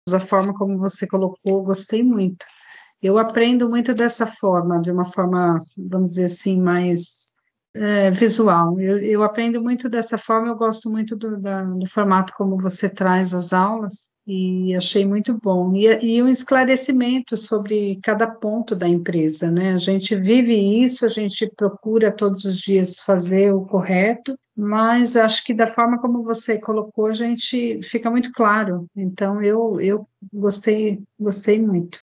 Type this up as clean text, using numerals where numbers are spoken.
a forma como você colocou, gostei muito. Eu aprendo muito dessa forma, de uma forma, vamos dizer assim, mais visual. Eu aprendo muito dessa forma, eu gosto muito do formato como você traz as aulas, e achei muito bom. E um esclarecimento sobre cada ponto da empresa, né? A gente vive isso, a gente procura todos os dias fazer o correto, mas acho que da forma como você colocou, a gente fica muito claro. Então, eu gostei muito.